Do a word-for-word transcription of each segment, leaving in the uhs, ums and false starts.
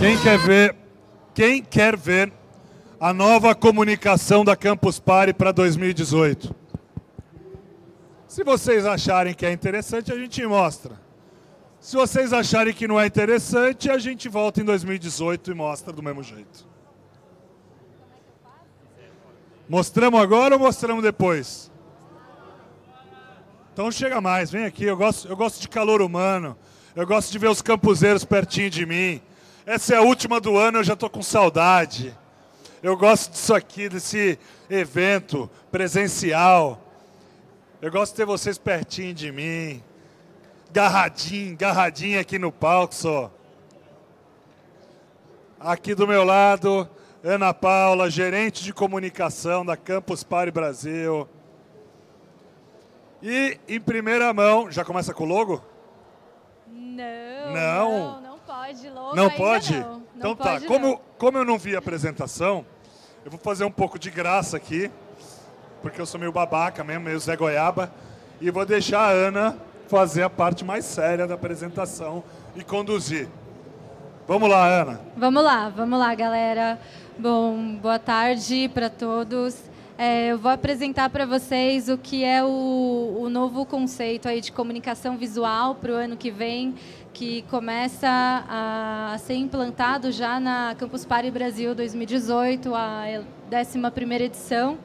Quem quer ver, quem quer ver a nova comunicação da Campus Party para dois mil e dezoito? Se vocês acharem que é interessante, a gente mostra. Se vocês acharem que não é interessante, a gente volta em dois mil e dezoito e mostra do mesmo jeito. Mostramos agora ou mostramos depois? Então chega mais, vem aqui. Eu gosto, eu gosto de calor humano. Eu gosto de ver os campuseiros pertinho de mim. Essa é a última do ano, eu já estou com saudade. Eu gosto disso aqui, desse evento presencial. Eu gosto de ter vocês pertinho de mim. Garradinho, garradinho aqui no palco só. Aqui do meu lado, Ana Paula, gerente de comunicação da Campus Party Brasil. E em primeira mão, já começa com o logo? Não, não, não, não pode. Logo não ainda pode? Não. Não então pode, tá, como, não. como eu não vi a apresentação, eu vou fazer um pouco de graça aqui, porque eu sou meio babaca mesmo, meio Zé Goiaba, e vou deixar a Ana fazer a parte mais séria da apresentação e conduzir. Vamos lá, Ana. Vamos lá, vamos lá, galera. Bom, boa tarde para todos. É, eu vou apresentar para vocês o que é o, o novo conceito aí de comunicação visual para o ano que vem, que começa a, a ser implantado já na Campus Party Brasil dois mil e dezoito, a décima primeira edição.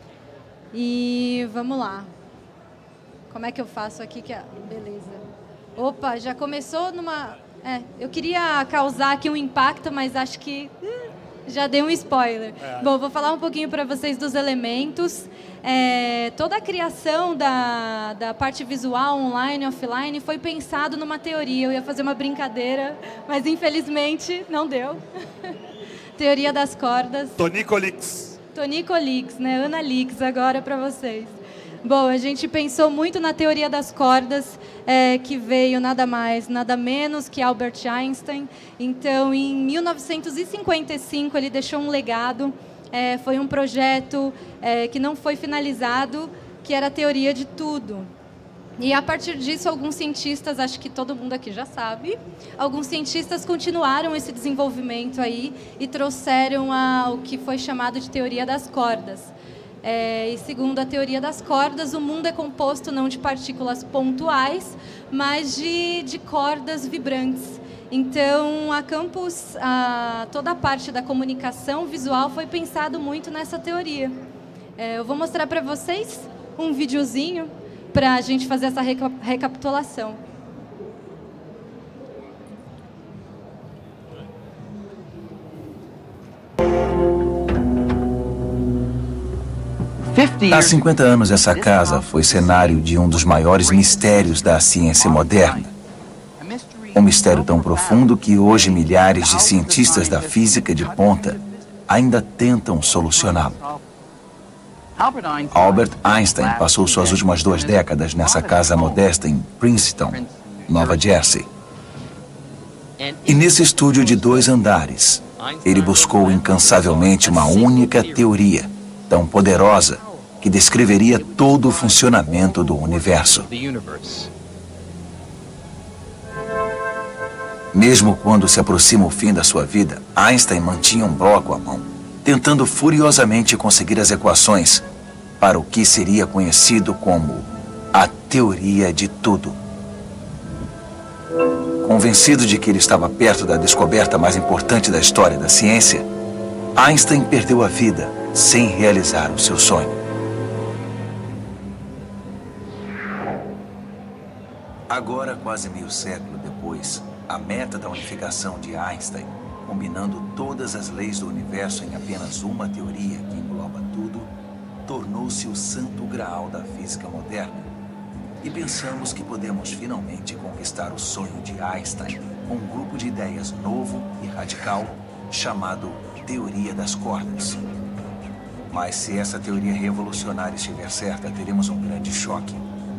E vamos lá. Como é que eu faço aqui? Que é... Beleza. Opa, já começou numa... É, eu queria causar aqui um impacto, mas acho que uh, já dei um spoiler. É. Bom, vou falar um pouquinho para vocês dos elementos. É, toda a criação da, da parte visual, online e offline, foi pensado numa teoria. Eu ia fazer uma brincadeira, mas infelizmente não deu. Teoria das cordas. Tonico Lix. Tonico Lix, né? Ana Lix, agora para vocês. Bom, a gente pensou muito na teoria das cordas, é, que veio nada mais, nada menos que Albert Einstein. Então, em mil novecentos e cinquenta e cinco, ele deixou um legado. É, foi um projeto é, que não foi finalizado, que era a teoria de tudo. E, a partir disso, alguns cientistas, acho que todo mundo aqui já sabe, alguns cientistas continuaram esse desenvolvimento aí e trouxeram a, o que foi chamado de teoria das cordas. É, e segundo a teoria das cordas, o mundo é composto não de partículas pontuais, mas de, de cordas vibrantes. Então, a Campus, a, toda a parte da comunicação visual foi pensado muito nessa teoria. É, eu vou mostrar para vocês um videozinho para a gente fazer essa reca recapitulação. Há cinquenta anos, essa casa foi cenário de um dos maiores mistérios da ciência moderna. Um mistério tão profundo que hoje milhares de cientistas da física de ponta ainda tentam solucioná-lo. Albert Einstein passou suas últimas duas décadas nessa casa modesta em Princeton, Nova Jersey. E nesse estúdio de dois andares, ele buscou incansavelmente uma única teoria, tão poderosa que descreveria todo o funcionamento do universo. Mesmo quando se aproxima o fim da sua vida, Einstein mantinha um bloco à mão, tentando furiosamente conseguir as equações para o que seria conhecido como a teoria de tudo. Convencido de que ele estava perto da descoberta mais importante da história da ciência, Einstein perdeu a vida sem realizar o seu sonho. Agora, quase meio século depois, a meta da unificação de Einstein, combinando todas as leis do universo em apenas uma teoria que engloba tudo, tornou-se o santo graal da física moderna. E pensamos que podemos finalmente conquistar o sonho de Einstein com um grupo de ideias novo e radical chamado Teoria das Cordas. Mas se essa teoria revolucionária estiver certa, teremos um grande choque.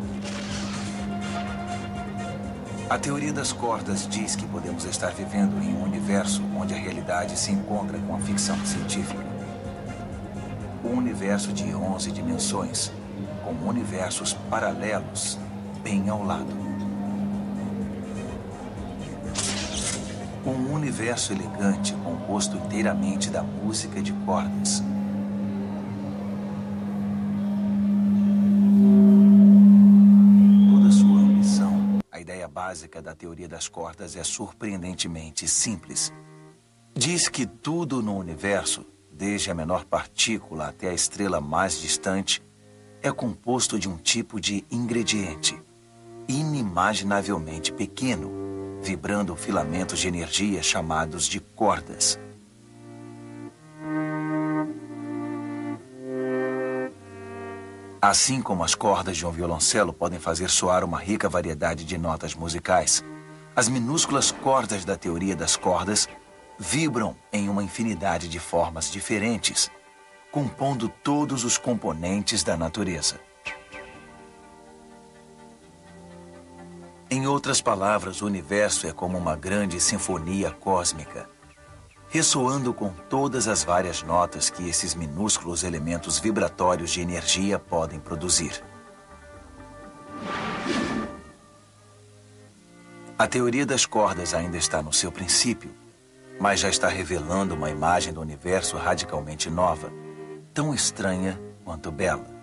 A teoria das cordas diz que podemos estar vivendo em um universo onde a realidade se encontra com a ficção científica. Um universo de onze dimensões, com universos paralelos bem ao lado. Um universo elegante composto inteiramente da música de cordas. Toda sua ambição, a ideia básica da teoria das cordas é surpreendentemente simples. Diz que tudo no universo, desde a menor partícula até a estrela mais distante, é composto de um tipo de ingrediente, inimaginavelmente pequeno, vibrando filamentos de energia chamados de cordas. Assim como as cordas de um violoncelo podem fazer soar uma rica variedade de notas musicais, as minúsculas cordas da teoria das cordas vibram em uma infinidade de formas diferentes, compondo todos os componentes da natureza. Em outras palavras, o universo é como uma grande sinfonia cósmica, ressoando com todas as várias notas que esses minúsculos elementos vibratórios de energia podem produzir. A teoria das cordas ainda está no seu princípio, mas já está revelando uma imagem do universo radicalmente nova, tão estranha quanto bela.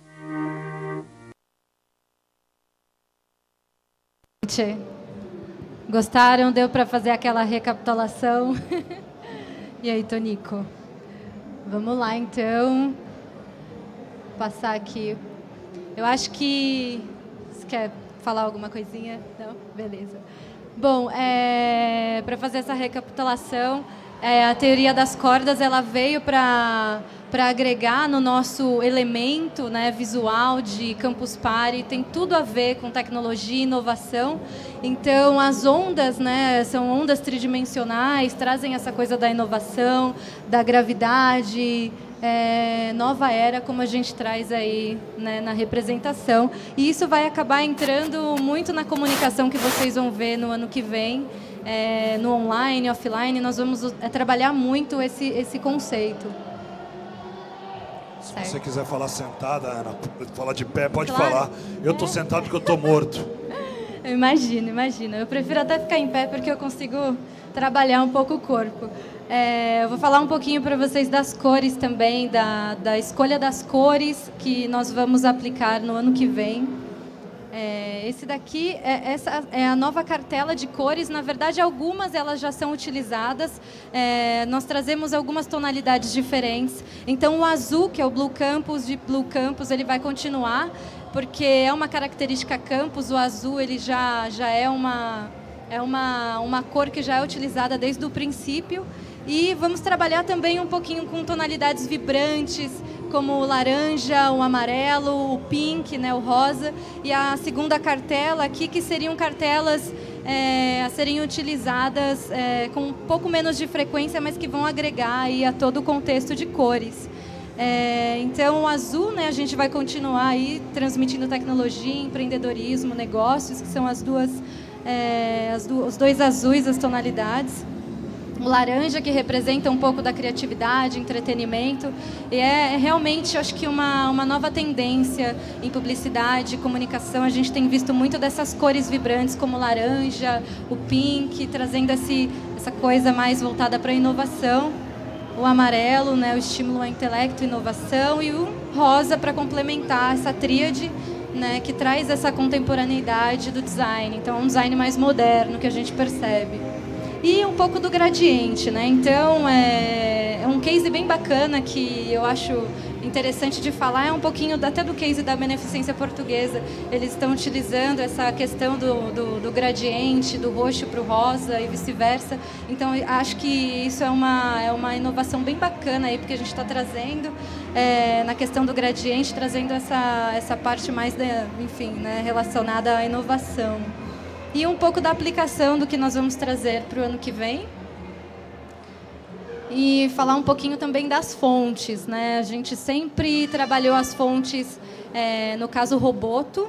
Gostaram? Deu para fazer aquela recapitulação? E aí, Tonico? Vamos lá, então. Passar aqui. Eu acho que... Você quer falar alguma coisinha? Não? Beleza. Bom, é... para fazer essa recapitulação, é, a teoria das cordas ela veio para... para agregar no nosso elemento, né, visual de Campus Party, tem tudo a ver com tecnologia e inovação. Então, as ondas, né, são ondas tridimensionais, trazem essa coisa da inovação, da gravidade, é, nova era, como a gente traz aí, né, na representação. E isso vai acabar entrando muito na comunicação que vocês vão ver no ano que vem, é, no online, offline. Nós vamos é, trabalhar muito esse, esse conceito. Se você quiser falar sentada, Ana, falar de pé, pode Claro. falar. Eu estou sentado porque eu estou morto. Eu imagino, imagino. Eu prefiro até ficar em pé porque eu consigo trabalhar um pouco o corpo. É, eu vou falar um pouquinho para vocês das cores também, da, da escolha das cores que nós vamos aplicar no ano que vem. É, esse daqui, é, essa é a nova cartela de cores. Na verdade, algumas elas já são utilizadas. É, nós trazemos algumas tonalidades diferentes. Então, o azul, que é o Blue Campus, de Blue Campus, ele vai continuar, porque é uma característica Campus. O azul ele já, já é, uma, é uma, uma cor que já é utilizada desde o princípio. E vamos trabalhar também um pouquinho com tonalidades vibrantes, como o laranja, o amarelo, o pink, né, o rosa. E a segunda cartela aqui, que seriam cartelas é, a serem utilizadas é, com um pouco menos de frequência, mas que vão agregar aí a todo o contexto de cores. É, então, o azul, né, a gente vai continuar aí transmitindo tecnologia, empreendedorismo, negócios, que são as duas, é, as do, os dois azuis, as tonalidades. O laranja, que representa um pouco da criatividade, entretenimento. E é realmente, acho que, uma, uma nova tendência em publicidade, comunicação. A gente tem visto muito dessas cores vibrantes, como o laranja, o pink, trazendo esse, essa coisa mais voltada para a inovação. O amarelo, né, o estímulo ao intelecto e inovação. E o rosa, para complementar essa tríade, né, que traz essa contemporaneidade do design. Então, é um design mais moderno que a gente percebe. E um pouco do gradiente, né? Então, é, é um case bem bacana que eu acho interessante de falar. É um pouquinho até do case da Beneficência Portuguesa. Eles estão utilizando essa questão do, do, do gradiente, do roxo para o rosa e vice-versa. Então, acho que isso é uma, é uma inovação bem bacana aí, porque a gente está trazendo, é, na questão do gradiente, trazendo essa, essa parte mais, de, enfim, né, relacionada à inovação. E um pouco da aplicação do que nós vamos trazer para o ano que vem. E falar um pouquinho também das fontes, né? A gente sempre trabalhou as fontes, é, no caso, Roboto.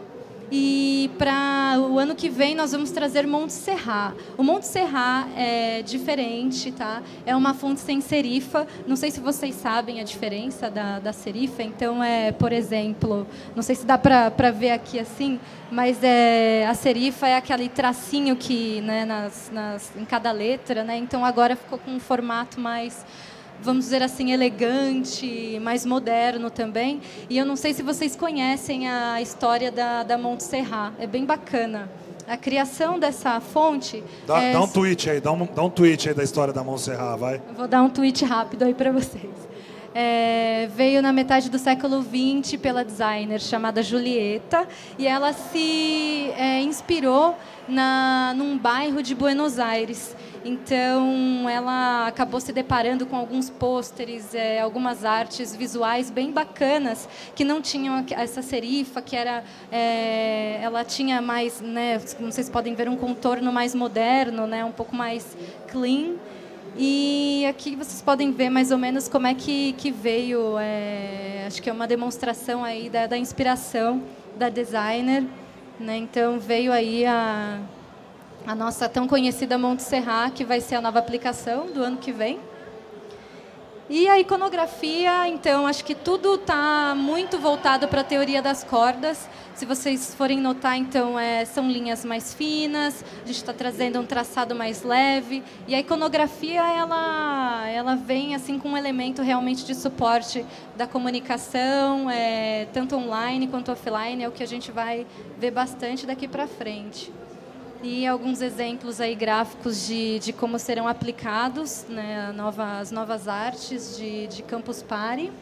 E para o ano que vem nós vamos trazer Monte Serrat. O Monte Serrat é diferente, tá? É uma fonte sem serifa. Não sei se vocês sabem a diferença da, da serifa. Então, é, por exemplo, não sei se dá para ver aqui assim, mas é, a serifa é aquele tracinho que, né, nas, nas, em cada letra, né? Então, agora ficou com um formato mais, vamos dizer assim, elegante, mais moderno também. E eu não sei se vocês conhecem a história da, da Monte Serrat. É bem bacana. A criação dessa fonte... Dá, é... dá um tweet aí, dá um, dá um tweet aí da história da Monte Serrat, vai. Eu vou dar um tweet rápido aí para vocês. É, veio na metade do século vinte pela designer chamada Julieta, e ela se é, inspirou na, num bairro de Buenos Aires. Então, ela acabou se deparando com alguns pôsteres, é, algumas artes visuais bem bacanas, que não tinham essa serifa, que era, é, ela tinha mais, né, como vocês podem ver, um contorno mais moderno, né, um pouco mais clean. E aqui vocês podem ver mais ou menos como é que, que veio, é, acho que é uma demonstração aí da, da inspiração da designer, né? Então veio aí a, a nossa tão conhecida Monte Serrat, que vai ser a nova aplicação do ano que vem. E a iconografia, então, acho que tudo está muito voltado para a teoria das cordas. Se vocês forem notar, então, é, são linhas mais finas, a gente está trazendo um traçado mais leve. E a iconografia, ela, ela vem assim, com um elemento realmente de suporte da comunicação, é, tanto online quanto offline, é o que a gente vai ver bastante daqui para frente. E alguns exemplos aí gráficos de, de como serão aplicados, né, a nova, as novas artes de, de Campus Party.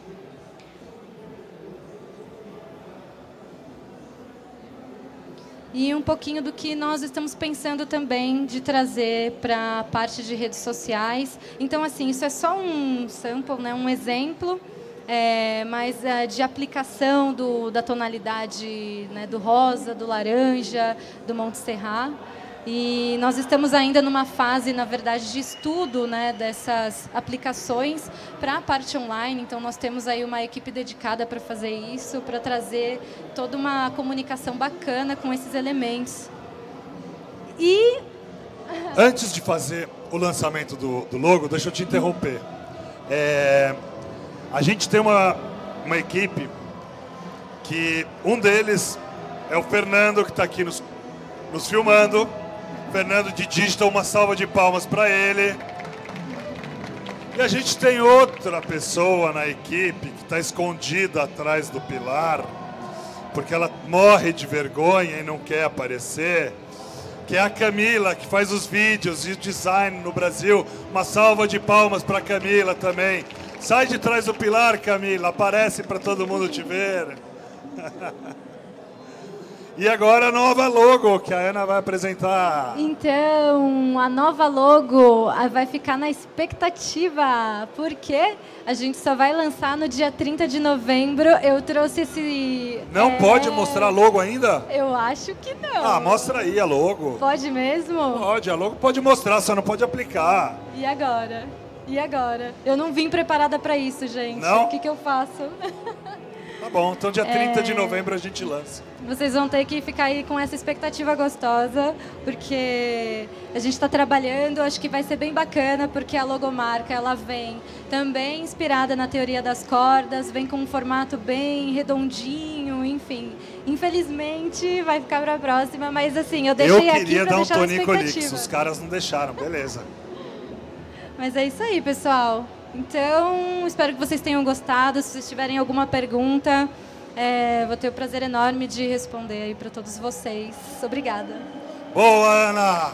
E um pouquinho do que nós estamos pensando também de trazer para a parte de redes sociais. Então, assim, isso é só um sample, né, um exemplo, é, mas é, de aplicação do, da tonalidade, né, do rosa, do laranja, do Monte Serrat. E nós estamos ainda numa fase, na verdade, de estudo, né, dessas aplicações para a parte online. Então, nós temos aí uma equipe dedicada para fazer isso, para trazer toda uma comunicação bacana com esses elementos. E... Antes de fazer o lançamento do, do logo, deixa eu te interromper. É, a gente tem uma, uma equipe que um deles é o Fernando, que está aqui nos, nos filmando. Fernando de Digital, uma salva de palmas para ele. E a gente tem outra pessoa na equipe que está escondida atrás do pilar, porque ela morre de vergonha e não quer aparecer, que é a Camila, que faz os vídeos e o design no Brasil. Uma salva de palmas para a Camila também. Sai de trás do pilar, Camila, aparece para todo mundo te ver. E agora a nova logo que a Ana vai apresentar. Então, a nova logo vai ficar na expectativa, porque a gente só vai lançar no dia trinta de novembro. Eu trouxe esse... Não é... pode mostrar a logo ainda? Eu acho que não. Ah, mostra aí a logo. Pode mesmo? Pode, a logo pode mostrar, só não pode aplicar. E agora? E agora? Eu não vim preparada para isso, gente. Não? O que, que eu faço? Tá bom, então dia trinta é... de novembro a gente lança. Vocês vão ter que ficar aí com essa expectativa gostosa, porque a gente está trabalhando, acho que vai ser bem bacana, porque a logomarca ela vem também inspirada na teoria das cordas, vem com um formato bem redondinho, enfim. Infelizmente vai ficar para a próxima, mas assim, eu deixei aqui para deixar a expectativa. Eu queria dar um Tonico Lix, os caras não deixaram, beleza. Mas é isso aí, pessoal. Então, espero que vocês tenham gostado. Se vocês tiverem alguma pergunta, é, vou ter o prazer enorme de responder aí para todos vocês. Obrigada. Boa, Ana!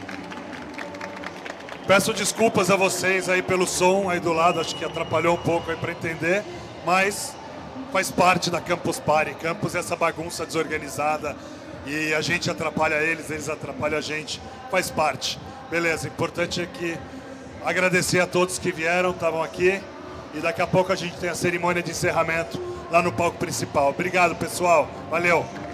Peço desculpas a vocês aí pelo som aí do lado, acho que atrapalhou um pouco aí para entender, mas faz parte da Campus Party. Campus é essa bagunça desorganizada e a gente atrapalha eles, eles atrapalham a gente, faz parte. Beleza, importante é que agradecer a todos que vieram, estavam aqui. E daqui a pouco a gente tem a cerimônia de encerramento lá no palco principal. Obrigado, pessoal. Valeu.